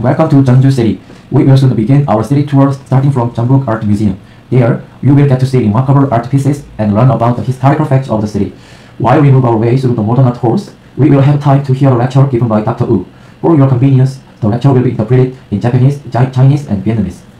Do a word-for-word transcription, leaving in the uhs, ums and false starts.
Welcome to Jeonju City. We will soon begin our city tour starting from Jeonbuk Art Museum. There, you will get to see remarkable art pieces and learn about the historical facts of the city. While we move our way through the modern art halls, we will have time to hear a lecture given by Doctor Wu. For your convenience, the lecture will be interpreted in Japanese, Chinese, and Vietnamese.